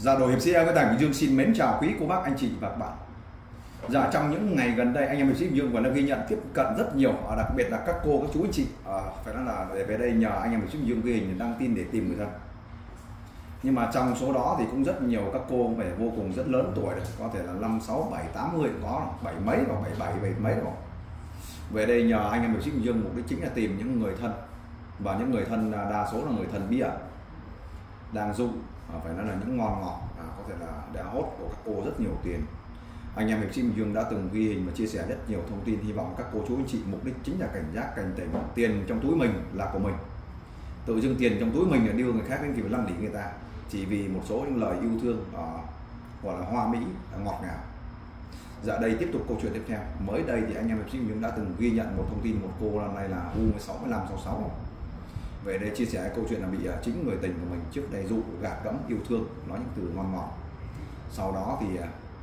Dạ, đội hiệp sĩ Nguyễn Thành Bình Dương xin mến chào quý cô bác anh chị và các bạn. Dạ, trong những ngày gần đây anh em hiệp sĩ Bình Dương vẫn đã ghi nhận tiếp cận rất nhiều, đặc biệt là các cô các chú anh chị phải nói là về đây nhờ anh em hiệp sĩ Bình Dương ghi hình đăng tin để tìm người thân. Nhưng mà trong số đó thì cũng rất nhiều các cô phải vô cùng rất lớn tuổi rồi, có thể là 5, 6, 7, 80 cũng có, 7 mấy rồi, 77, 7 mấy rồi. Về đây nhờ anh em hiệp sĩ Bình Dương, mục đích chính là tìm những người thân, và những người thân đa số là người thân bí ẩn đang dụ, phải nói là những ngon ngọt, có thể là đã hốt của các cô rất nhiều tiền. Anh em hiệp sĩ Bình Dương đã từng ghi hình và chia sẻ rất nhiều thông tin, hy vọng các cô chú anh chị mục đích chính là cảnh giác, cảnh tỉnh. Tiền trong túi mình là của mình, tự dưng tiền trong túi mình là đưa người khác đến kiểu lăn đỉ người ta chỉ vì một số những lời yêu thương gọi là hoa mỹ, ngọt ngào. Dạ, đây tiếp tục câu chuyện tiếp theo. Mới đây thì anh em hiệp sĩ Bình Dương đã từng ghi nhận một thông tin, một cô năm nay là U16-65-66 về đây chia sẻ câu chuyện là bị chính người tình của mình trước đây dụ gạt gẫm yêu thương, nói những từ ngon ngọt. Sau đó thì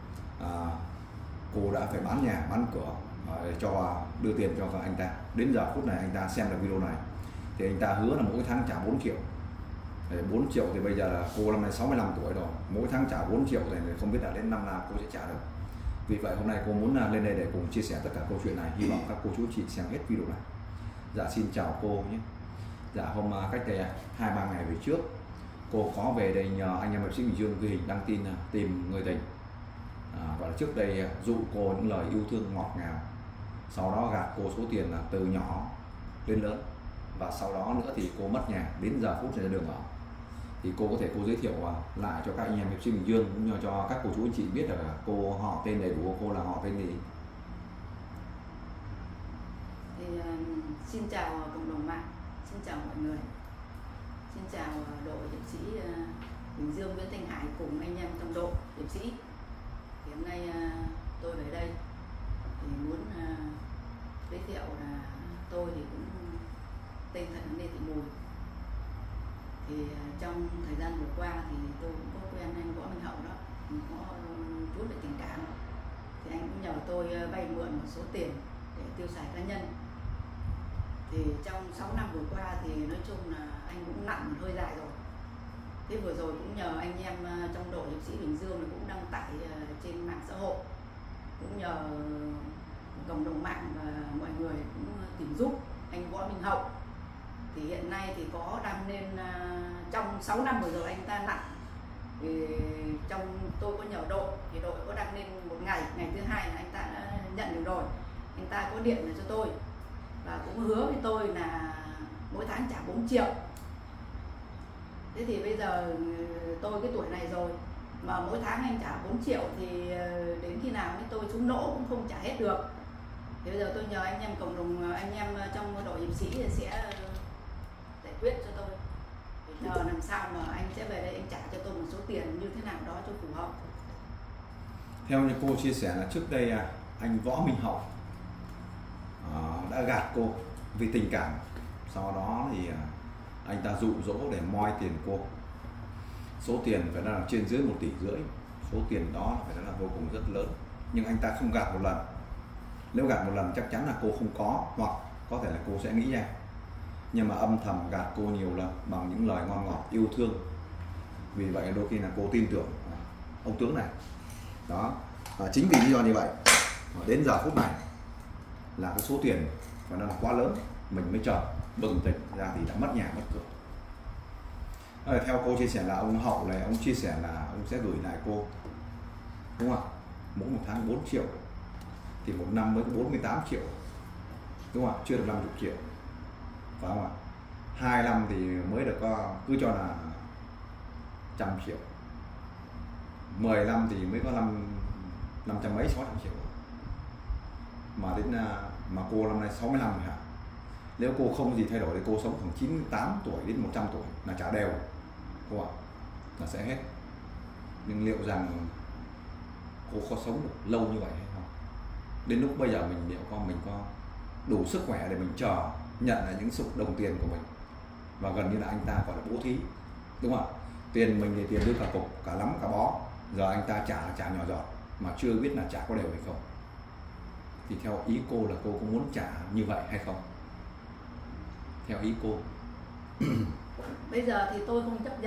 cô đã phải bán nhà bán cửa cho đưa tiền cho anh ta. Đến giờ phút này anh ta xem được video này thì anh ta hứa là mỗi tháng trả 4 triệu. 4 triệu thì bây giờ là cô năm nay 65 tuổi rồi, mỗi tháng trả 4 triệu thì không biết là đến năm nào cô sẽ trả được. Vì vậy hôm nay cô muốn lên đây để cùng chia sẻ tất cả câu chuyện này, hy vọng các cô chú chị xem hết video này. Dạ, xin chào cô nhé. Dạ, hôm cách đây 2-3 ngày về trước, cô có về đây nhờ anh em hiệp sĩ Bình Dương ghi hình đăng tin tìm người tình. Và trước đây dụ cô những lời yêu thương ngọt ngào, sau đó gạt cô số tiền là từ nhỏ đến lớn, và sau đó nữa thì cô mất nhà, đến giờ phút này ra đường ở. Thì cô có thể cô giới thiệu lại cho các anh em hiệp sĩ Bình Dương cũng như cho các cô chú anh chị biết là cô họ tên đầy đủ của cô là họ tên gì. Thì xin chào cộng đồng mạng, xin chào mọi người, xin chào đội hiệp sĩ Bình Dương Nguyễn Thanh Hải cùng anh em trong đội hiệp sĩ. Thì hôm nay tôi về đây thì muốn giới thiệu là tôi thì cũng tên thật là Lê Thị Mùi. Thì trong thời gian vừa qua thì tôi cũng có quen anh Võ Minh Hậu đó, có chút về tình cảm, thì anh cũng nhờ tôi vay mượn một số tiền để tiêu xài cá nhân. Thì trong 6 năm vừa qua thì nói chung là anh cũng nặng một hơi dài rồi. Thế vừa rồi cũng nhờ anh em trong đội hiệp sĩ Bình Dương cũng đăng tải trên mạng xã hội, cũng nhờ cộng đồng mạng và mọi người cũng tìm giúp anh Võ Minh Hậu. Thì hiện nay thì có đăng lên trong 6 năm vừa rồi anh ta nặng, thì trong tôi có nhờ đội thì đội có đăng lên một ngày thứ hai là anh ta đã nhận được rồi, anh ta có điện về cho tôi và cũng hứa với tôi là mỗi tháng trả 4 triệu. Thế thì bây giờ tôi cái tuổi này rồi mà mỗi tháng anh trả 4 triệu thì đến khi nào tôi xuống nỗ cũng không trả hết được. Thì bây giờ tôi nhờ anh em cộng đồng, anh em trong đội hiệp sĩ sẽ giải quyết cho tôi, để nhờ làm sao mà anh sẽ về đây anh trả cho tôi một số tiền như thế nào đó cho phù hợp. Theo như cô chia sẻ là trước đây anh Võ Minh Hậu đã gạt cô vì tình cảm, sau đó thì anh ta dụ dỗ để moi tiền cô. Số tiền phải là trên dưới 1,5 tỷ. Số tiền đó phải nói là vô cùng rất lớn, nhưng anh ta không gạt một lần. Nếu gạt một lần chắc chắn là cô không có, hoặc có thể là cô sẽ nghĩ ra, nhưng mà âm thầm gạt cô nhiều lần bằng những lời ngon ngọt yêu thương. Vì vậy đôi khi là cô tin tưởng ông tướng này đó. Chính vì lý do như vậy đến giờ phút này là cái số tiền phải nói là quá lớn, mình mới chợt bừng tỉnh ra thì đã mất nhà mất cửa. Theo cô chia sẻ là ông Hậu này, ông chia sẻ là ông sẽ gửi lại cô, đúng không ạ, mỗi một tháng 4 triệu thì một năm mới có 48 triệu, đúng không ạ, chưa được 50 triệu, phải không ạ? 2 năm thì mới được cứ cho là 100 triệu, 10 năm thì mới có 500 mấy 600 triệu, mà đến mà cô năm nay 65 rồi hả? Nếu cô không gì thay đổi thì cô sống khoảng 98 tuổi đến 100 tuổi là trả đều, đúng không ạ, là sẽ hết. Nhưng liệu rằng cô có sống được lâu như vậy hay không? Đến lúc bây giờ mình có đủ sức khỏe để mình chờ nhận lại những số đồng tiền của mình, và gần như là anh ta gọi là bố thí, đúng không ạ? Tiền mình thì tiền đưa cả cục, cả lắm cả bó, giờ anh ta trả nhỏ giọt mà chưa biết là trả có đều hay không. Thì theo ý cô là cô có muốn trả như vậy hay không? Theo ý cô bây giờ thì tôi không chấp nhận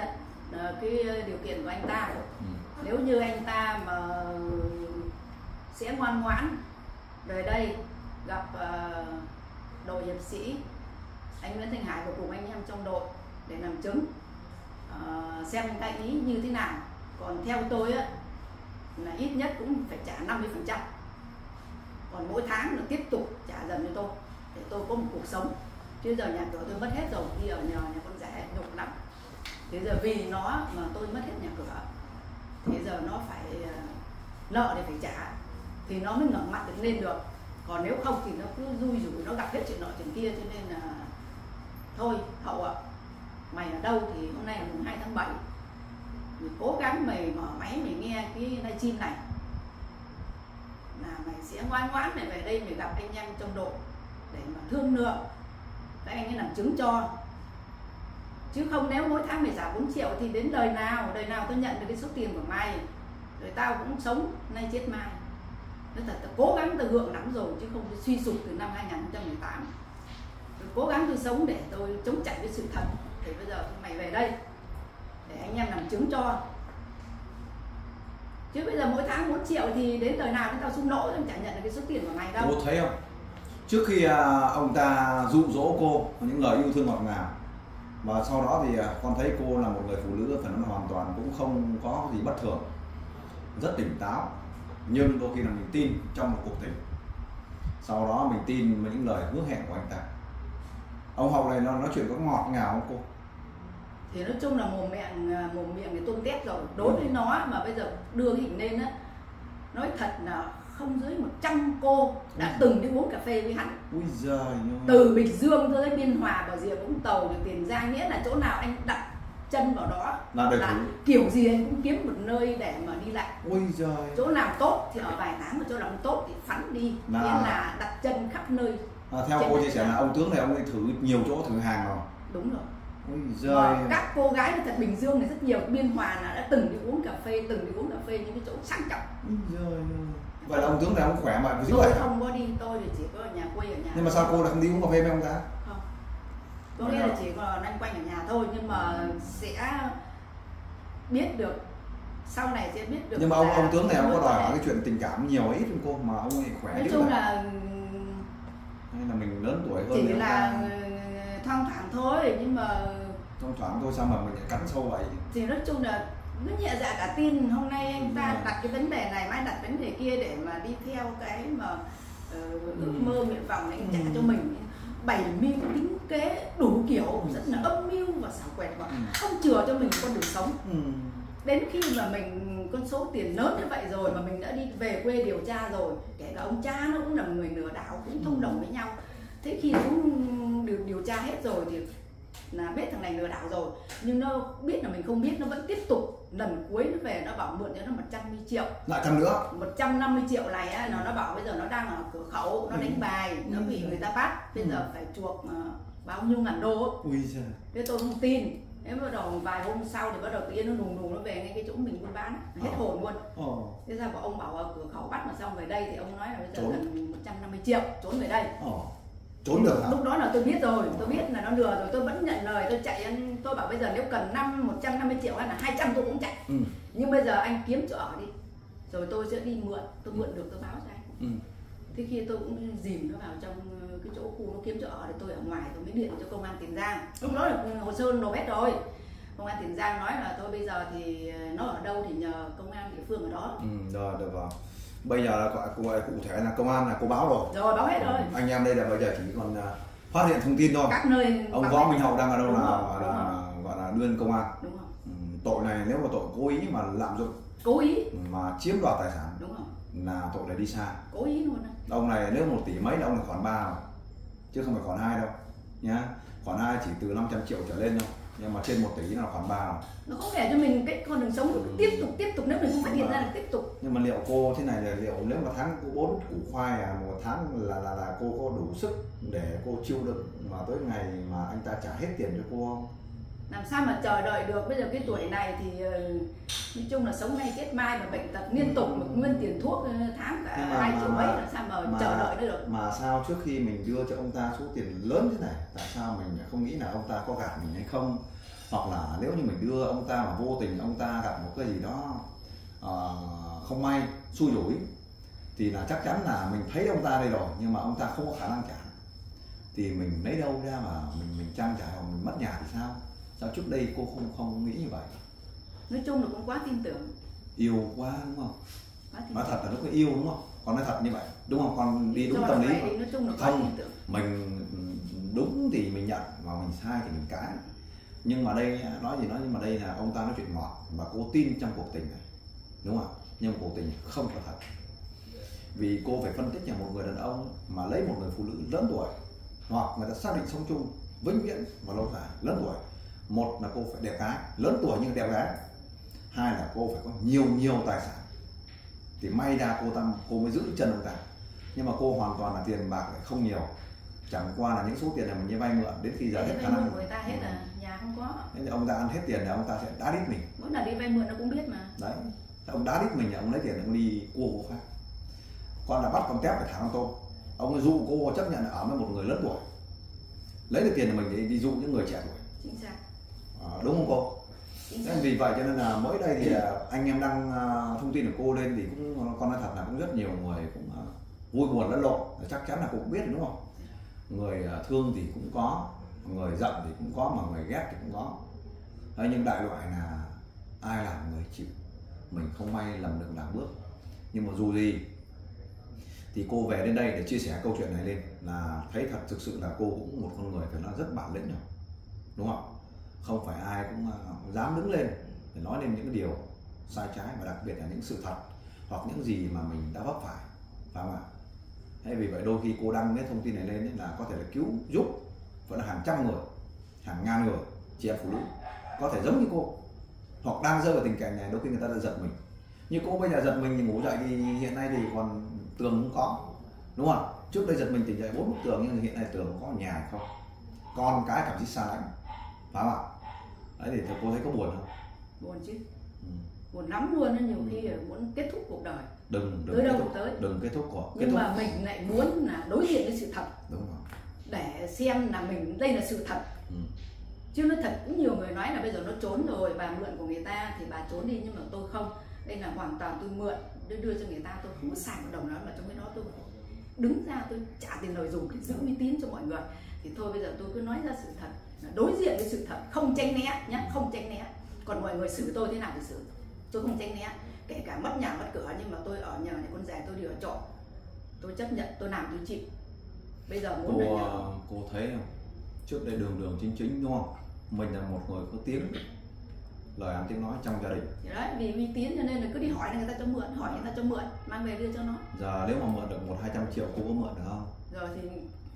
cái điều kiện của anh ta. Nếu như anh ta mà sẽ ngoan ngoãn về đây gặp đội hiệp sĩ anh Nguyễn Thanh Hải và cùng anh em trong đội để làm chứng, xem cái ý như thế nào. Còn theo tôi á, là ít nhất cũng phải trả 50%, còn mỗi tháng là tiếp tục trả dần cho tôi để tôi có một cuộc sống. Chứ giờ nhà cửa tôi mất hết rồi, đi ở nhờ nhà con rể nhục lắm. Thế giờ vì nó mà tôi mất hết nhà cửa, thế giờ nó phải nợ để phải trả thì nó mới ngẩng mặt được lên được. Còn nếu không thì nó cứ rui rủi, nó gặp hết chuyện nọ chuyện kia. Cho nên là thôi Hậu ạ, mày ở đâu thì hôm nay là mùng 2 tháng 7, mày cố gắng mày mở máy mày nghe cái livestream này, là mày sẽ ngoan ngoãn mày về đây mày gặp anh em trong đội để mà thương lượng, các anh ấy làm chứng cho. Chứ không nếu mỗi tháng mày trả 4 triệu thì đến đời nào tôi nhận được cái số tiền của mày, rồi tao cũng sống nay chết mai. Nó thật là cố gắng tôi gượng lắm rồi, chứ không tôi suy sụp từ năm 2018. Tôi cố gắng tôi sống để tôi chống chạy với sự thật. Thì bây giờ mày về đây để anh em làm chứng cho. Chứ bây giờ mỗi tháng 4 triệu thì đến đời nào tao sung nỗ, tao chả nhận được cái số tiền của mày đâu. Cô thấy không? Trước khi ông ta dụ dỗ cô những lời yêu thương ngọt ngào, và sau đó thì con thấy cô là một người phụ nữ phải nói hoàn toàn cũng không có gì bất thường, rất tỉnh táo. Nhưng đôi khi là mình tin trong một cuộc tình, sau đó mình tin với những lời hứa hẹn của anh ta. Ông Hậu này nó nói chuyện có ngọt ngào không cô? Thì nói chung là mồm miệng thì tôm tép rồi. Đối với nó mà bây giờ đưa hình lên á, nói thật là không dưới 100 cô đã từng đi uống cà phê với hắn. Ui giời, từ Bình Dương tới Biên Hòa, Bà Rịa Vũng Tàu, từ Tiền Giang, nghĩa là chỗ nào anh đặt chân vào đó là kiểu gì anh cũng kiếm một nơi để mà đi lại. Ui giời. Chỗ nào tốt thì ở vài tháng, mà chỗ nào không tốt thì phắn đi, nghĩa là đặt chân khắp nơi. Theo cô chia sẻ là ông tướng này ông ấy thử nhiều chỗ, thử hàng rồi. Đúng rồi. Ui giời. Các cô gái ở thật Bình Dương này rất nhiều, Biên Hòa là đã từng đi uống cà phê, những cái chỗ sang trọng. Ui giời. Vậy là ông tướng này ông khỏe mà cứ giữ tôi lại. Không có đi, tôi thì chỉ có ở nhà quê ở nhà. Nhưng mà sao cô lại không đi uống cà phê với ông ta? Không, có nghĩa là chỉ còn anh quanh ở nhà thôi, nhưng mà sẽ biết được sau này sẽ biết được. Nhưng mà ông tướng này ông có đòi hỏi cái chuyện tình cảm nhiều ít không cô, mà ông ấy khỏe? Nói chung là hay là mình lớn tuổi hơn chỉ là thoang thoảng thôi, nhưng mà thoang thoảng thôi sao mà mình lại cắn sâu vậy? Thì nói chung là nó nhẹ dạ cả tin. Hôm nay anh ta đặt cái vấn đề này, mai đặt vấn đề kia để mà đi theo cái mà ước mơ nguyện vọng này anh trả cho mình. Bày mưu tính kế đủ kiểu, rất là âm mưu và xảo quyệt, và không chừa cho mình con đường sống. Đến khi mà mình con số tiền lớn như vậy rồi mà mình đã đi về quê điều tra rồi, kể cả ông cha nó cũng là người lừa đảo, cũng thông đồng với nhau. Thế khi cũng điều tra hết rồi thì là biết thằng này lừa đảo rồi, nhưng nó biết là mình không biết, nó vẫn tiếp tục. Lần cuối nó về nó bảo mượn cho nó 150 triệu. Lại thằng nữa 150 triệu này á, nó bảo bây giờ nó đang ở cửa khẩu, nó đánh bài, nó bị người ta bắt, bây giờ phải chuộc bao nhiêu ngàn đô. Ui giời. Thế tôi không tin. Thế bắt đầu vài hôm sau thì bắt đầu tự nhiên nó đùng nó về ngay cái chỗ mình buôn bán, hết hồn luôn. Thế ra ông bảo ở cửa khẩu bắt mà xong về đây thì ông nói là bây giờ cần 150 triệu trốn về đây. Trốn được hả? Lúc đó là tôi biết rồi, tôi biết là nó lừa rồi, tôi vẫn nhận lời, tôi chạy. Tôi bảo bây giờ nếu cần 150 triệu hay là 200 tôi cũng chạy. Nhưng bây giờ anh kiếm chỗ ở đi, rồi tôi sẽ đi mượn, tôi mượn được tôi báo cho anh. Thế khi tôi cũng dìm nó vào trong cái chỗ khu nó kiếm chỗ ở, thì tôi ở ngoài tôi mới điện cho công an Tiền Giang. Lúc đó là hồ sơ nộp hết rồi. Công an Tiền Giang nói là thôi bây giờ thì nó ở đâu thì nhờ công an địa phương ở đó. Rồi được rồi. Bây giờ là gọi cụ thể là công an là cô báo rồi. Rồi báo hết rồi. Anh em đây là bây giờ chỉ còn phát hiện thông tin thôi. Các nơi ông Võ Minh Hậu đang ở đâu là gọi là đưa lên công an. Đúng không? Tội này nếu mà tội cố ý mà lạm dụng, cố ý mà chiếm đoạt tài sản, đúng không? Là tội này đi xa. Cố ý luôn. Ông này nếu 1 tỷ mấy là ông là khoản 3 rồi, chứ không phải khoản 2 đâu nhá. Khoản 2 chỉ từ 500 triệu trở lên thôi, nhưng mà trên 1 tỷ là khoản 3 rồi. Nó không để cho mình cái con đường sống tiếp tục nếu mình không phát hiện ra là tiếp tục. Nhưng mà liệu cô thế này là liệu nếu mà tháng cô 4 củ khoai một tháng là cô có đủ sức để cô chịu đựng mà tới ngày mà anh ta trả hết tiền cho cô không? Làm sao mà chờ đợi được. Bây giờ cái tuổi này thì nói chung là sống nay chết mai, mà bệnh tật liên tục, mà nguyên tiền thuốc tháng cả 2 triệu mấy, làm sao mà chờ đợi được. Mà sao trước khi mình đưa cho ông ta số tiền lớn thế này, tại sao mình không nghĩ là ông ta có gạt mình hay không, hoặc là nếu như mình đưa ông ta mà vô tình ông ta gặp một cái gì đó không may xui rủi thì là chắc chắn là mình thấy ông ta đây rồi nhưng mà ông ta không có khả năng trả thì mình lấy đâu ra mà mình trang trải hoặc mình mất nhà thì sao trước đây cô không nghĩ như vậy? Nói chung là cũng quá tin tưởng, yêu quá đúng không? Nói thật là nó có yêu đúng không? Còn nói thật như vậy đúng không? Còn đi đúng tâm lý mà. Nói chung là quá tin tưởng. Mình đúng thì mình nhận mà mình sai thì mình cãi. Nhưng mà đây nói gì nói nhưng mà đây là ông ta nói chuyện ngọt và cô tin trong cuộc tình này đúng không? Nhưng mà cuộc tình này không có thật. Vì cô phải phân tích là một người đàn ông mà lấy một người phụ nữ lớn tuổi hoặc người ta xác định sống chung vĩnh viễn và lâu dài lớn tuổi, một là cô phải đẹp gái lớn tuổi nhưng đẹp gái, hai là cô phải có nhiều tài sản thì may ra cô mới giữ chân ông ta. Nhưng mà cô hoàn toàn là tiền bạc lại không nhiều, chẳng qua là những số tiền này mình như vay mượn đến khi giờ hết khả năng người ta hết là nhà không có. Nên ông ta ăn hết tiền là ông ta sẽ đá đít mình. Mỗi lần đi vay mượn nó cũng biết mà. Đấy, ông đá đít mình là ông lấy tiền ông đi cua cô khác. Con là bắt con tép phải thả con tôm. Ông dụ cô chấp nhận ở với một người lớn tuổi, lấy được tiền của mình để đi dụ những người trẻ tuổi. Chính xác. Đúng không cô? Nên vì vậy cho nên là mới đây thì anh em đăng thông tin của cô lên thì cũng con nói thật là cũng rất nhiều người cũng vui buồn lẫn lộn. Chắc chắn là cô cũng biết đúng không? Người thương thì cũng có, người giận thì cũng có, mà người ghét thì cũng có. Đấy, nhưng đại loại là ai làm người chịu, mình không may lầm được làm bước. Nhưng mà dù gì thì cô về đến đây để chia sẻ câu chuyện này lên là thấy thật thực sự là cô cũng một con người phải nói rất bản lĩnh rồi, đúng không? Không phải ai cũng dám đứng lên để nói lên những điều sai trái và đặc biệt là những sự thật hoặc những gì mà mình đã vấp phải, phải không ạ? Thế vì vậy đôi khi cô đăng cái thông tin này lên là có thể là cứu giúp vẫn là hàng trăm người, hàng ngàn người chị em phụ nữ có thể giống như cô hoặc đang rơi vào tình cảnh này, đôi khi người ta đã giật mình. Như cô bây giờ giật mình thì ngủ dậy thì hiện nay thì còn tường cũng có, đúng không? Trước đây giật mình tỉnh dậy 4 bức tường nhưng hiện nay tường có nhà hay không? Con cái cảm giác xa lánh, phải không ạ? Đấy thì cô thấy có buồn không? Buồn chứ, buồn lắm luôn. Nhiều khi muốn kết thúc cuộc đời, đừng tới đâu thúc, tới, đừng kết thúc cuộc. Nhưng mà mình lại muốn là đối diện với sự thật, đúng rồi, để xem là mình đây là sự thật. Chứ nói thật cũng nhiều người nói là bây giờ nó trốn rồi, bà mượn của người ta thì bà trốn đi, nhưng mà tôi không. Đây là hoàn toàn tôi mượn, tôi đưa cho người ta, tôi không có xài một đồng nào, mà trong cái đó tôi đứng ra tôi trả tiền lời dùng để giữ uy tín cho mọi người. Thì thôi bây giờ tôi cứ nói ra sự thật, đối diện với sự thật, không tránh né nhé, không tránh né. Còn mọi người xử tôi thế nào thì xử, tôi không tránh né. Kể cả mất nhà mất cửa nhưng mà tôi ở nhờ này con rể tôi đi ở trọ, tôi chấp nhận, tôi làm tôi chịu. Bây giờ muốn cô thấy không? Trước đây đường chính đúng không? Mình là một người có tiếng, lời ăn tiếng nói trong gia đình. Thì đấy, vì uy tín cho nên là cứ đi hỏi người ta cho mượn, hỏi người ta cho mượn, mang về đưa cho nó. Giờ nếu mà mượn được 100-200 triệu cô có mượn được không? Giờ thì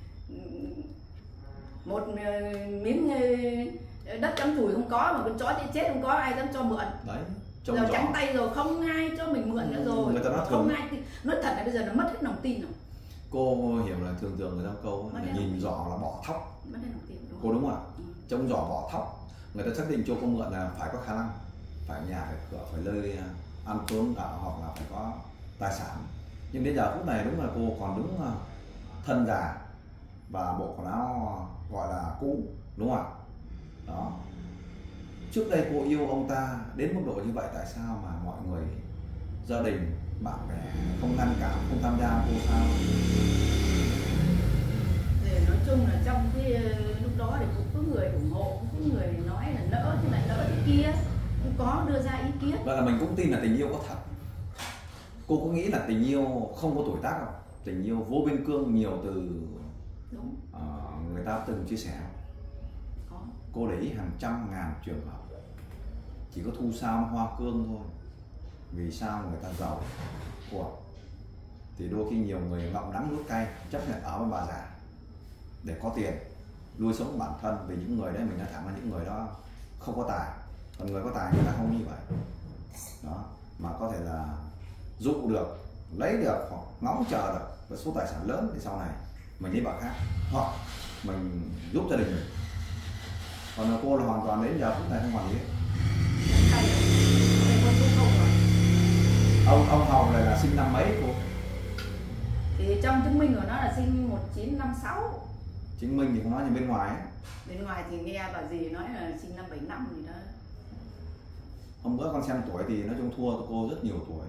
một miếng đất cắm chùi không có, mà con chó chết không có ai dám cho mượn. Đấy, giờ trắng tay rồi, không ai cho mình mượn nữa rồi. Người ta nói không ai nói thật là bây giờ nó mất hết lòng tin rồi. Cô hiểu là thường người ta câu là nhìn giỏ là bỏ thóc. Mất hết lòng tin đúng cô đúng không ạ? Trông giỏ bỏ thóc. Người ta xác định cho cô mượn là phải có khả năng, phải nhà, phải cửa, phải nơi ăn trốn hoặc là phải có tài sản. Nhưng đến giờ phút này đúng là cô còn đứng thân già và bộ quần áo gọi là cũ, đúng không ạ? Đó. Trước đây cô yêu ông ta đến mức độ như vậy, tại sao mà mọi người, gia đình, bạn bè không ngăn cản, không tham gia cô sao? Thì nói chung là trong cái lúc đó thì cũng có người ủng hộ, cũng có người nói là nỡ thế này nỡ thế kia, cũng có đưa ra ý kiến. Vậy là mình cũng tin là tình yêu có thật. Cô có nghĩ là tình yêu không có tuổi tác không? Tình yêu vô biên cương nhiều từ đúng. Người ta từng chia sẻ không? Có. Cô để ý hàng trăm ngàn trường hợp chỉ có thu sao hoa cương thôi. Vì sao người ta giàu của thì đôi khi nhiều người ngậm đắng nuốt cay, chấp nhận ở với bà già để có tiền nuôi sống bản thân. Vì những người đấy mình nói thẳng là những người đó không có tài, còn người có tài người ta không như vậy đó, mà có thể là dụ được, lấy được hoặc ngóng chờ được với số tài sản lớn thì sau này mình lấy bà khác hoặc mình giúp gia đình mình. Còn là cô là hoàn toàn đến giờ phút này không hoàn gì hết. Ông Hồng này là sinh năm mấy cô? Thì trong chứng minh của nó là sinh 1956. Chứng minh thì không nói như bên ngoài ấy. Bên ngoài thì nghe bà dì nói là sinh năm 75 gì đó. Hôm bữa con xem tuổi thì nói chung thua cô rất nhiều tuổi.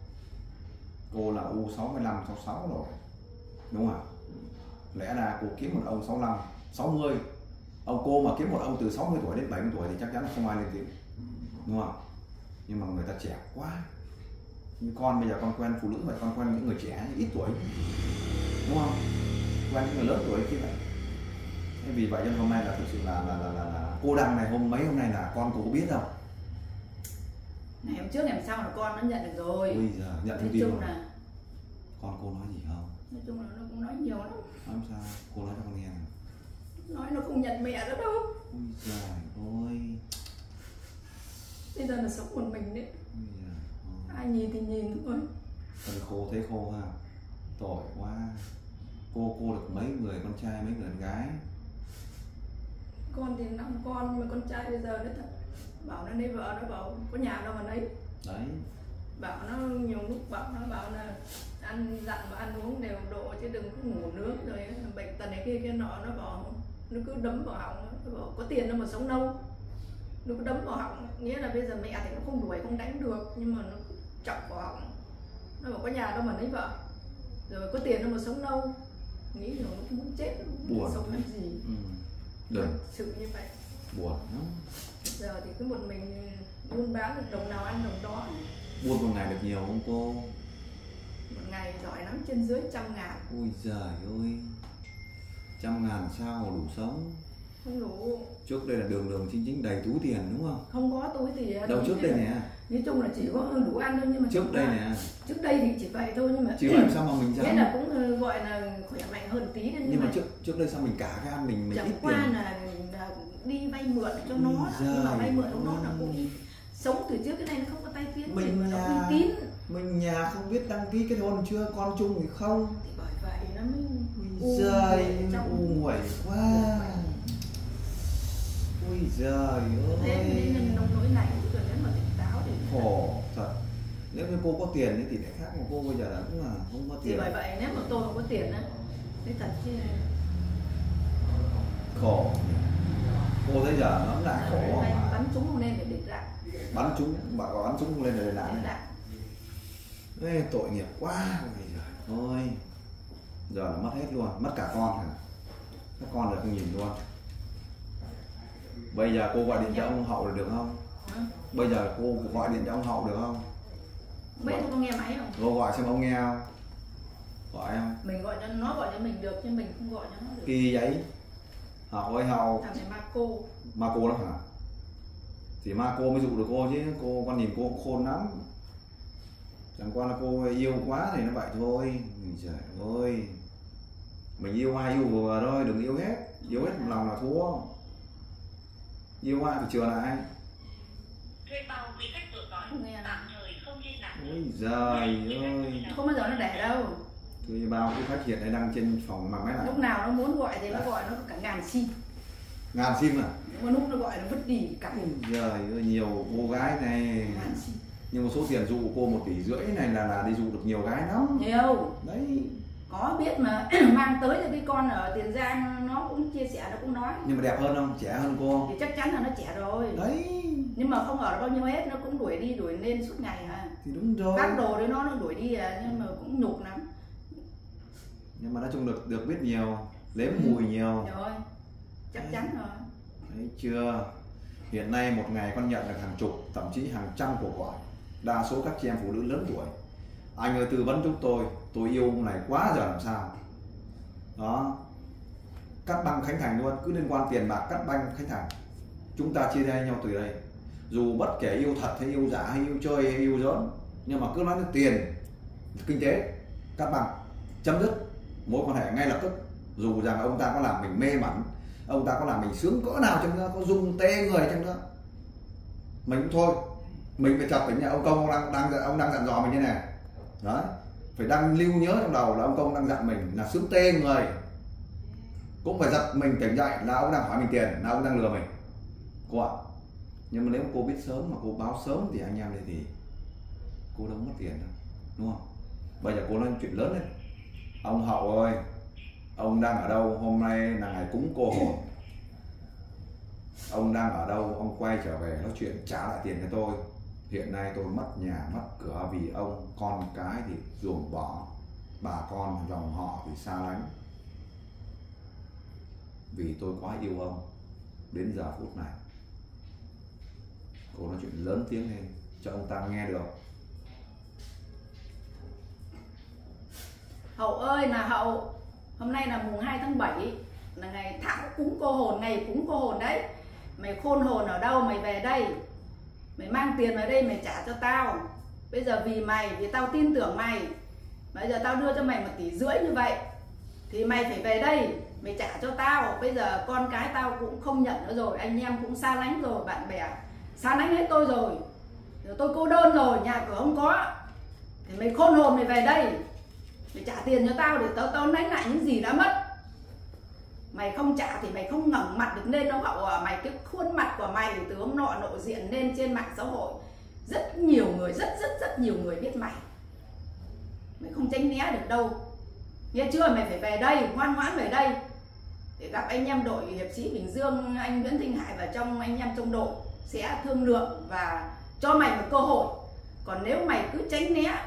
Cô là U65, 66 rồi, đúng không ạ? Lẽ ra cô kiếm một ông 65, 60. Ông cô mà kiếm một ông từ 60 tuổi đến 70 tuổi thì chắc chắn là không ai lên tiếng, đúng không? Nhưng mà người ta trẻ quá. Như con bây giờ con quen phụ nữ vậy, con quen những người trẻ ít tuổi, đúng không? Quen những người lớn tuổi kia vậy. Thế vì vậy cho hôm nay là thực sự là cô đăng này mấy hôm nay là con cô có biết không? Ngày hôm trước ngày hôm sau là con nó nhận được rồi. Bây giờ nhận thông Nói tin chung rồi. là Con cô nói gì không? nói chung là nó cũng nói nhiều lắm. Nói sao? Cô nói cho con nghe nào. Nói nó không nhận mẹ nữa đâu. Ôi giời ơi. Bây giờ là sống một mình đấy. Ai nhìn thì nhìn thôi. Thân khô thế khô ha. Tội quá. Cô được mấy người con trai, mấy người con gái? Con thì 5 con, mà con trai bây giờ nó thật bảo nó lấy vợ, nó bảo có nhà đâu mà lấy. Đấy. Bảo nó nhiều lúc bảo là ăn dặn và ăn uống đều độ chứ đừng có ngủ nướng rồi bệnh tật này kia nọ. Nó bảo nó cứ đấm vào họng, nó bảo có tiền đâu mà sống lâu. Nó cứ đấm vào họng, nghĩa là bây giờ mẹ thì nó không đuổi không đánh được, nhưng mà nó cứ chọc vào họng. Nó bảo có nhà đâu mà lấy vợ, rồi có tiền đâu mà sống lâu. Nghĩ rồi nó muốn chết, buồn sống làm gì. Được. Sự như vậy Buồn lắm. giờ thì cứ một mình buôn bán được đồng nào ăn đồng đó. Buôn một ngày được nhiều không cô? Một ngày giỏi lắm trên dưới 100.000. Ôi giời ơi, 100.000 sao mà đủ sống? Không đủ. Trước đây là đường chính đầy túi tiền đúng không? Không có túi thì đâu trước đây nè. Nói chung là chỉ có đủ ăn thôi, nhưng mà trước đây nè. Trước đây thì chỉ vậy thôi, nhưng mà chỉ vậy sao mà mình dám? Thế là cũng gọi là khỏe mạnh hơn tí đấy, nhưng mà trước đây sao mình cả cái ăn mình chẳng ít qua tiền. là đi vay mượn cho nó, nhưng mà vay mượn của nó là cũng sống từ trước cái này, nó không có tay tiếng gì mà nó uy tín. Mình nhà không biết đăng ký kết hôn chưa, con chung thì không. Thì bởi vậy nó mới giời nguội quá. Ôi giời ơi. Thế nên nông nỗi này rồi, nếu mà tỉnh táo thì khổ thật. Nếu như cô có tiền thì lại khác, mà cô bây giờ là cũng là không có tiền. Thì bởi vậy nếu mà tôi không có tiền á, thế thật chứ khổ. Cô thấy giờ nó lại khổ. Bắn súng không lên để địch lại. Bắn súng, bạn có bắn súng không lên để địch lại. Ê, tội nghiệp quá. Ôi giời ơi. Giờ là mất hết luôn, mất cả con hả? Các con là không nhìn luôn. Bây giờ cô gọi điện cho ông Hậu được không? Bây giờ cô gọi điện cho ông Hậu được không? Biết có nghe máy không? Cô gọi xem ông nghe không? Gọi không? Mình gọi cho nó, gọi cho mình được chứ mình không gọi cho nó được. Kỳ vậy? Hậu ơi Hậu. Thằng này Marco. Marco lắm hả? Thì Marco mới dụ được cô chứ, con nhìn cô khôn lắm. Chẳng qua là cô yêu quá thì nó vậy thôi. Trời ơi. Mình yêu ai yêu vừa thôi, đừng yêu hết. Yêu hết một lòng là thua. Yêu ai phải chừa lại. Thuê bao quý khách vừa gọi tạm thời không liên lạc. Ôi giời ơi. Không bao giờ nó để đâu. Thuê bao quý khách hiện nay đang trên phòng mà máy này. Lúc nào nó muốn gọi thì nó gọi, nó cả ngàn sim. Ngàn sim à? Nhưng mà lúc nó gọi nó vứt đi cả mình. Giời ơi, nhiều cô gái này. Ngàn sim. Nhưng mà số tiền dụ cô 1,5 tỷ này là đi dụ được nhiều gái lắm. Nhiều. Đấy. Có biết mà mang tới cho cái con ở Tiền Giang nó cũng chia sẻ, nó cũng nói. Nhưng mà đẹp hơn không? Trẻ hơn cô? Thì chắc chắn là nó trẻ rồi. Đấy. Nhưng mà không ở bao nhiêu hết, nó cũng đuổi đi đuổi lên suốt ngày à. Thì đúng rồi. Phát đồ đấy nó đuổi đi à, nhưng mà cũng nhục lắm. Nhưng mà nói chung được biết nhiều, nếm mùi nhiều. Rồi, chắc chắn rồi. Thấy chưa? Hiện nay một ngày con nhận được hàng chục, thậm chí hàng trăm cuộc gọi. Đa số các chị em phụ nữ lớn tuổi. Anh ơi tư vấn giúp tôi yêu ông này quá giờ làm sao? Đó. Cắt băng Khánh Thành luôn, cứ liên quan tiền bạc cắt băng Khánh Thành. Chúng ta chia tay nhau từ đây. Dù bất kể yêu thật hay yêu giả hay yêu chơi hay yêu giỡn, nhưng mà cứ nói đến tiền, kinh tế, cắt băng, chấm dứt mối quan hệ ngay lập tức. Dù rằng ông ta có làm mình mê mẩn, ông ta có làm mình sướng cỡ nào chăng nữa, có dùng tê người chăng nữa, mình cũng thôi. Mình phải chợt tỉnh nhà ông Công ông đang dặn dò mình như này. Đấy, phải đang lưu nhớ trong đầu là ông Công đang dặn mình là sướng tê người. Cũng phải giật mình tỉnh dậy là ông đang hỏi mình tiền, là ông đang lừa mình. Cô ạ. Nhưng mà nếu cô biết sớm mà cô báo sớm thì anh em này thì cô đâu mất tiền đâu, đúng không? Bây giờ cô nói chuyện lớn lên. Ông Hậu ơi, Ông đang ở đâu? Hôm nay là ngày cúng cô hồn. Ông đang ở đâu? Ông quay trở về nói chuyện trả lại tiền cho tôi. Hiện nay tôi mất nhà mất cửa vì ông, con cái thì ruồng bỏ, bà con dòng họ thì xa lánh. Vì tôi quá yêu ông. Đến giờ phút này cô nói chuyện lớn tiếng lên cho ông ta nghe được. Hậu ơi là Hậu, hôm nay là mùng 2 tháng 7 là ngày thảo cúng cô hồn, ngày cúng cô hồn đấy. Mày khôn hồn ở đâu? Mày về đây, mày mang tiền vào đây mày trả cho tao. Bây giờ vì mày, vì tao tin tưởng mày, bây giờ tao đưa cho mày 1,5 tỷ như vậy thì mày phải về đây mày trả cho tao. Bây giờ con cái tao cũng không nhận nữa rồi, anh em cũng xa lánh rồi, bạn bè xa lánh hết tôi rồi, tôi cô đơn rồi, nhà cửa không có. Thì mày khôn hồn mày về đây, mày trả tiền cho tao để tao lấy lại những gì đã mất. Mày không trả thì mày không ngẩng mặt được lên đâu Hậu à. Mày cái khuôn mặt của mày từ hôm nọ lộ diện lên trên mạng xã hội, rất nhiều người, rất nhiều người biết mày. Mày không tránh né được đâu, nghe chưa? Mày phải về đây, ngoan ngoãn về đây để gặp anh em đội hiệp sĩ Bình Dương, anh Nguyễn Thanh Hải và trong anh em trong đội sẽ thương lượng và cho mày một cơ hội. Còn nếu mày cứ tránh né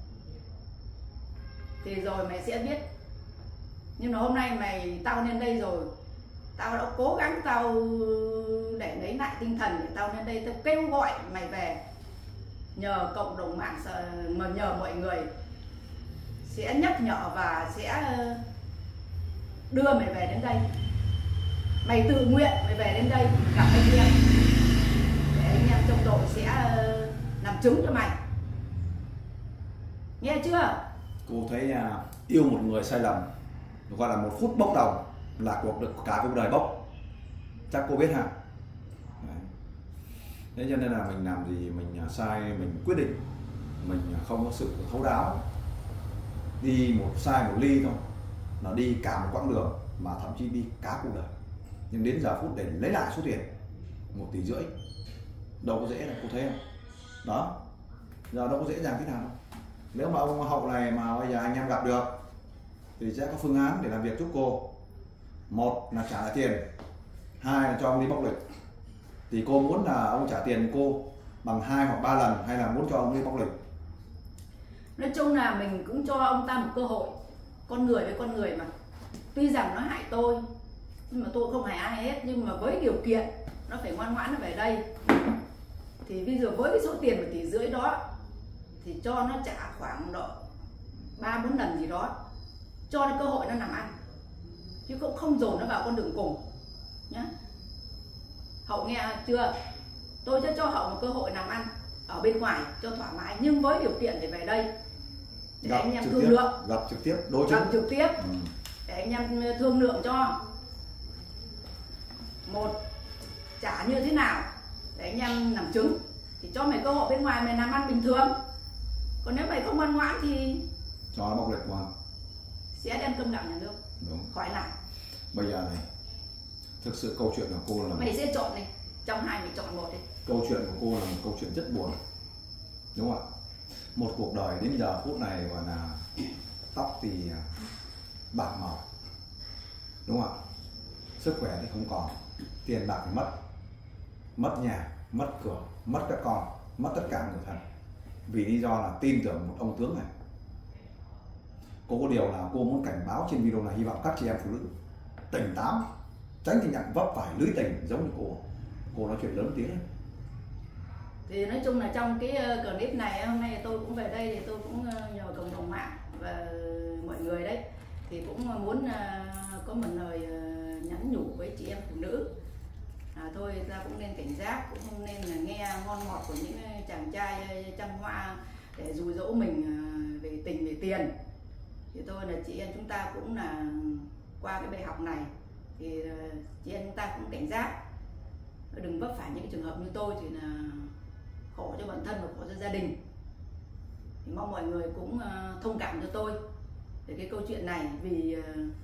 thì rồi mày sẽ biết. Nhưng mà hôm nay tao lên đây rồi, tao đã cố gắng tao để lấy lại tinh thần để tao lên đây tao kêu gọi mày về. Nhờ cộng đồng mạng, mà nhờ mọi người sẽ nhắc nhở và sẽ đưa mày về đến đây. Mày tự nguyện mày về đến đây gặp anh em để anh em trong đội sẽ làm chứng cho mày, nghe chưa? Cô thấy yêu một người sai lầm gọi là 1 phút bốc đồng là cả cuộc đời bốc, chắc cô biết hả? Thế cho nên là mình làm gì mình sai mình quyết định, mình không có sự thấu đáo, đi một sai một ly thôi là đi cả một quãng đường, mà thậm chí đi cả cuộc đời. Nhưng đến giờ phút để lấy lại số tiền 1,5 tỷ đâu có dễ đâu, cô thấy không? Đó, giờ đâu có dễ dàng thế nào đâu. Nếu mà ông Hậu này mà bây giờ anh em gặp được thì sẽ có phương án để làm việc giúp cô. 1 là trả lại tiền, 2 là cho ông đi bốc lịch. Thì cô muốn là ông trả tiền cô bằng 2 hoặc 3 lần, hay là muốn cho ông đi bốc lịch? Nói chung là mình cũng cho ông ta một cơ hội. Con người với con người mà, tuy rằng nó hại tôi nhưng mà tôi không hại ai hết. Nhưng mà với điều kiện nó phải ngoan ngoãn nó về đây. Thì bây giờ với cái số tiền 1,5 tỷ đó thì cho nó trả khoảng độ 3-4 lần gì đó, cho nó cơ hội nó làm ăn, chứ cũng không dồn nó vào con đường cùng nhá. Hậu nghe chưa? Tôi sẽ cho Hậu một cơ hội làm ăn ở bên ngoài cho thoải mái, nhưng với điều kiện để về đây để gặp anh em thương lượng, gặp trực tiếp, đối chứng, gặp trực tiếp để anh em thương lượng cho. 1 trả như thế nào để anh em làm chứng, thì cho mày cơ hội bên ngoài mày làm ăn bình thường. Còn nếu mày không ngoan ngoãn thì cho nó bốc lịch qua, sẽ đem cơm gạo nhà nước. Đúng. Khỏi làm. Bây giờ này, thực sự câu chuyện của cô là mày sẽ chọn này, trong hai mày chọn một đi. Câu chuyện của cô là một câu chuyện rất buồn, đúng không ạ? Một cuộc đời đến giờ phút này gọi là tóc thì bạc màu, đúng không ạ? Sức khỏe thì không còn, tiền bạc thì mất nhà, mất cửa, mất các con, mất tất cả người thân, vì lý do là tin tưởng một ông tướng này. Cô có điều là cô muốn cảnh báo trên video này, hy vọng các chị em phụ nữ tỉnh táo, tránh tình trạng vấp phải lưới tình giống như cô. Cô nói chuyện lớn tiếng ấy. Thì nói chung là trong cái clip này hôm nay tôi cũng về đây thì tôi cũng nhờ cộng đồng mạng và mọi người đấy thì cũng muốn có một lời nhắn nhủ với chị em phụ nữ. Thôi ta cũng nên cảnh giác, cũng không nên là nghe ngon ngọt của những chàng trai trăm hoa để dụ dỗ mình về tình về tiền. Thì thôi là chị em chúng ta cũng là qua cái bài học này thì chị em chúng ta cũng cảnh giác, đừng vấp phải những trường hợp như tôi thì là khổ cho bản thân và khổ cho gia đình. Thì mong mọi người cũng thông cảm cho tôi về cái câu chuyện này, vì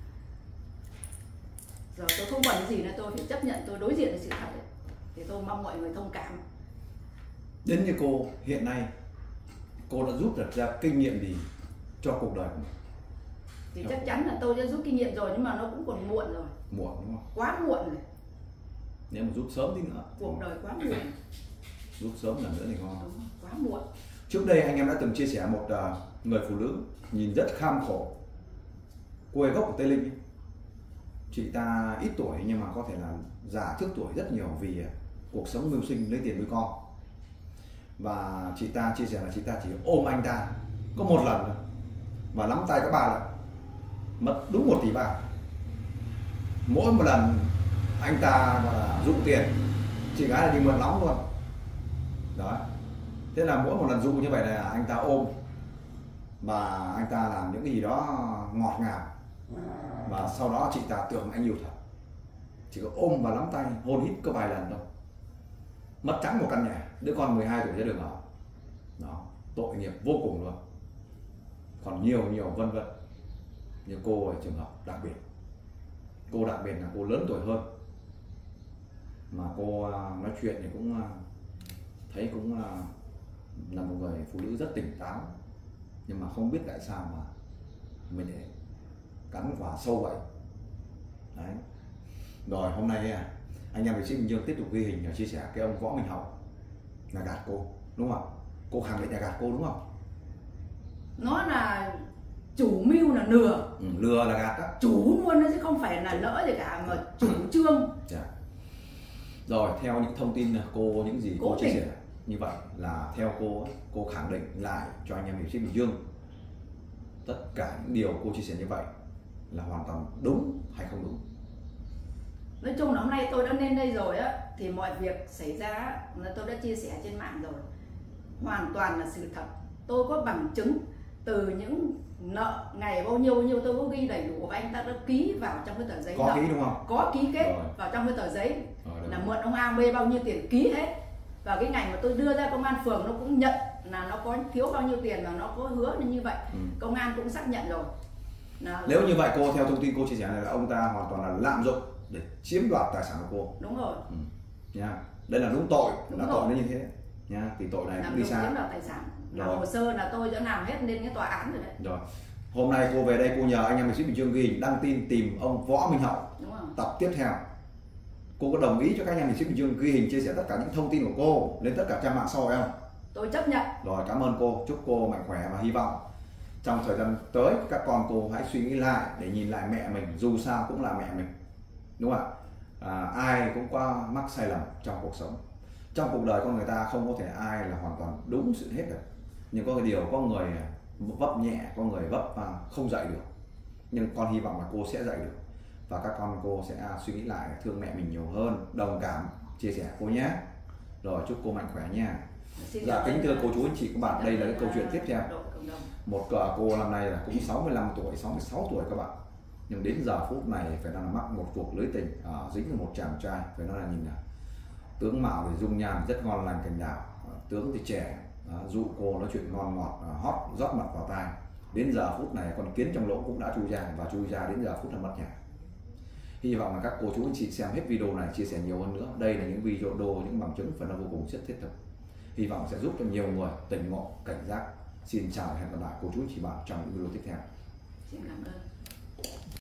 giờ tôi không còn gì nữa, tôi phải chấp nhận, tôi đối diện với sự thật ấy. Thì tôi mong mọi người thông cảm. Đến như cô hiện nay, cô đã rút được ra kinh nghiệm gì cho cuộc đời của mình? thì chắc chắn là tôi đã rút kinh nghiệm rồi, nhưng mà nó cũng còn muộn rồi. Muộn đúng không? Quá muộn rồi. Nếu mà rút sớm tí nữa. Cuộc đời quá muộn. Rút sớm lần nữa thì ngon. Đúng, quá muộn. Trước đây anh em đã từng chia sẻ một người phụ nữ nhìn rất kham khổ, quê gốc của Tây Linh. Chị ta ít tuổi nhưng mà có thể là già trước tuổi rất nhiều vì cuộc sống mưu sinh lấy tiền nuôi con. Và chị ta chia sẻ là chị ta chỉ ôm anh ta có một lần thôi, và nắm tay có 3 lần, mất đúng 1,3 tỷ. Mỗi một lần anh ta gọi là dụ tiền, chị gái là đi mượn nóng luôn. Đó. Thế là mỗi một lần dụ như vậy là anh ta ôm và anh ta làm những cái gì đó ngọt ngào, và sau đó chị ta tưởng anh yêu thật, chỉ có ôm và nắm tay hôn hít có vài lần thôi, mất trắng một căn nhà, đứa con 12 tuổi ra đường ở. Đó, tội nghiệp vô cùng luôn. Còn nhiều vân vân. Như cô ở trường hợp đặc biệt. Cô đặc biệt là cô lớn tuổi hơn, mà cô nói chuyện thì cũng thấy cũng là một người phụ nữ rất tỉnh táo, nhưng mà không biết tại sao mà mình để cắn quả sâu vậy. Đấy. Rồi hôm nay anh em vệ sĩ Bình Dương tiếp tục ghi hình và chia sẻ cái ông Võ Minh Hậu là gạt cô, đúng không? Cô khẳng định là gạt cô đúng không? Nó là chủ mưu, là lừa. Lừa là gạt đó. Chủ luôn đó chứ không phải là lỡ gì cả, mà chủ trương. Rồi theo những thông tin cô, những gì cô chia sẻ như vậy là theo cô khẳng định lại cho anh em vệ sĩ Bình Dương tất cả những điều cô chia sẻ như vậy là hoàn toàn đúng hay không đúng. Nói chung là hôm nay tôi đã lên đây rồi á, thì mọi việc xảy ra là tôi đã chia sẻ trên mạng rồi, hoàn toàn là sự thật. Tôi có bằng chứng từ những nợ ngày bao nhiêu tôi có ghi đầy đủ, và anh ta đã ký vào trong cái tờ giấy. Có ký đúng không? Có ký kết rồi vào trong cái tờ giấy là mượn ông A B bao nhiêu tiền, ký hết. Và cái ngày mà tôi đưa ra công an phường nó cũng nhận là nó có thiếu bao nhiêu tiền và nó có hứa như vậy. Công an cũng xác nhận rồi. Nếu như vậy cô, theo thông tin cô chia sẻ này là ông ta hoàn toàn là lạm dụng để chiếm đoạt tài sản của cô. Đúng rồi. Nha. Đây là đúng tội, đúng là rồi. tội nó như thế. Nha, thì tội này cũng đi xa. Chiếm đoạt tài sản. Hồ sơ là tôi đã làm hết lên cái tòa án rồi đấy. Rồi. Hôm nay cô về đây cô nhờ anh em vệ sĩ Bình Dương ghi hình đăng tin tìm ông Võ Minh Hậu. Đúng rồi. Tập tiếp theo. Cô có đồng ý cho các anh em vệ sĩ Bình Dương ghi hình chia sẻ tất cả những thông tin của cô lên tất cả trang mạng xã hội không? Tôi chấp nhận. Rồi, cảm ơn cô, chúc cô mạnh khỏe và hy vọng trong thời gian tới các con cô hãy suy nghĩ lại để nhìn lại mẹ mình, dù sao cũng là mẹ mình, đúng không ạ? Ai cũng có mắc sai lầm trong cuộc sống, trong cuộc đời con người ta không có thể ai là hoàn toàn đúng sự hết được, nhưng có cái điều có người vấp nhẹ, có người vấp không dậy được, nhưng con hy vọng là cô sẽ dậy được và các con cô sẽ suy nghĩ lại, thương mẹ mình nhiều hơn, đồng cảm, chia sẻ cô nhé. Rồi, chúc cô mạnh khỏe nha. Dạ, kính thưa cô chú anh chị các bạn, đây là cái câu chuyện tiếp theo. Một cô năm nay là cũng 65 tuổi, 66 tuổi các bạn, nhưng đến giờ phút này phải nói là mắc một cuộc lưới tình, dính với một chàng trai, phải nói là nhìn là tướng mạo thì dung nhan rất ngon lành cành đào, tướng thì trẻ, dụ cô nói chuyện ngon ngọt, hót rót mặt vào tai. Đến giờ phút này con kiến trong lỗ cũng đã chui ra, và chui ra đến giờ phút là mất nhà. Hy vọng là các cô chú anh chị xem hết video này, chia sẻ nhiều hơn nữa. Đây là những video những bằng chứng phải nó vô cùng rất thiết thực. Hy vọng sẽ giúp cho nhiều người tỉnh ngộ, cảnh giác. Xin chào và hẹn gặp lại cô chú anh chị bạn trong những video tiếp theo. Xin cảm ơn.